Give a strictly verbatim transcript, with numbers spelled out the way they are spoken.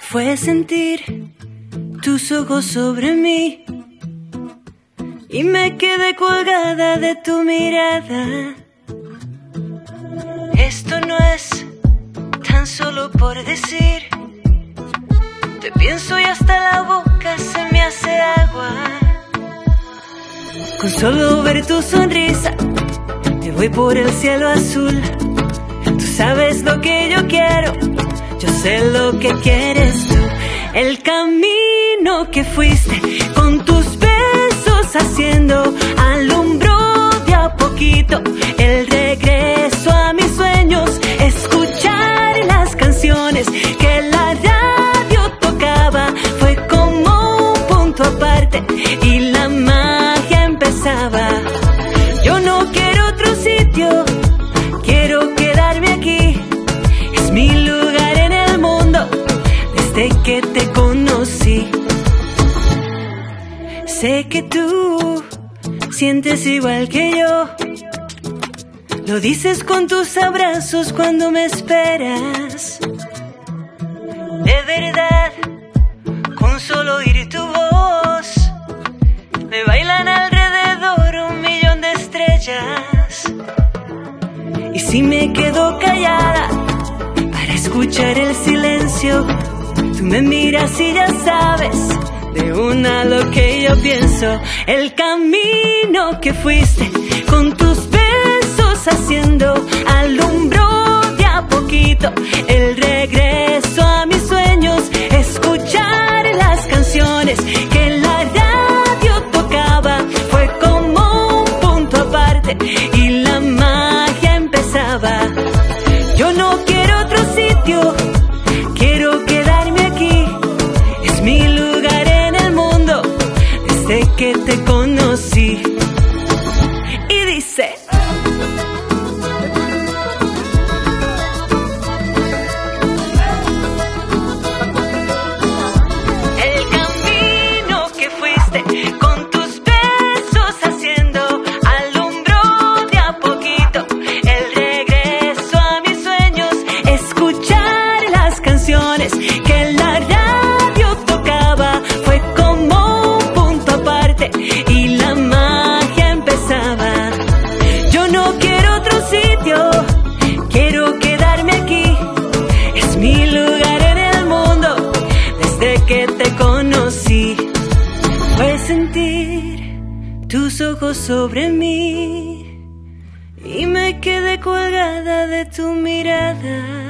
Fue sentir tus ojos sobre mí y me quedé colgada de tu mirada. Esto no es tan solo por decir, te pienso y hasta la boca se me hace agua. Con solo ver tu sonrisa me voy por el cielo azul. Tú sabes lo que yo quiero, yo sé lo que quieres tú. El camino que fuiste con tus besos haciendo alumbró de a poquito el regreso a mis sueños. Escuchar las canciones que la radio tocaba fue como un punto aparte y la magia empezaba. Yo no quiero otro sitio, quiero quedarme aquí. Es mi lugar en el mundo desde que te conocí. Sé que tú sientes igual que yo, lo dices con tus abrazos cuando me esperas. De verdad, con solo oír tu voz, me bailan alrededor un millón de estrellas. Y si me quedo callada para escuchar el silencio, tú me miras y ya sabes de una lo que yo pienso. El camino que fuiste con tus besos haciendo alumbró de a poquito el regreso a mis sueños. Escuchar las canciones que la radio tocaba fue como un punto aparte y la magia empezaba. Yo no quiero otro sitio, quiero quedarme aquí. Es mi lugar en el mundo desde que te conocí. Y dice: el camino que fuiste con tus besos haciendo alumbró de a poquito el regreso a mis sueños. Escuchar las canciones que la radio tocaba fue como un punto aparte y la magia empezaba. Yo no quiero otro sitio, quiero quedarme aquí. Es mi lugar en el mundo desde que te conocí. Fue sentir tus ojos sobre mí y me quedé colgada de tu mirada.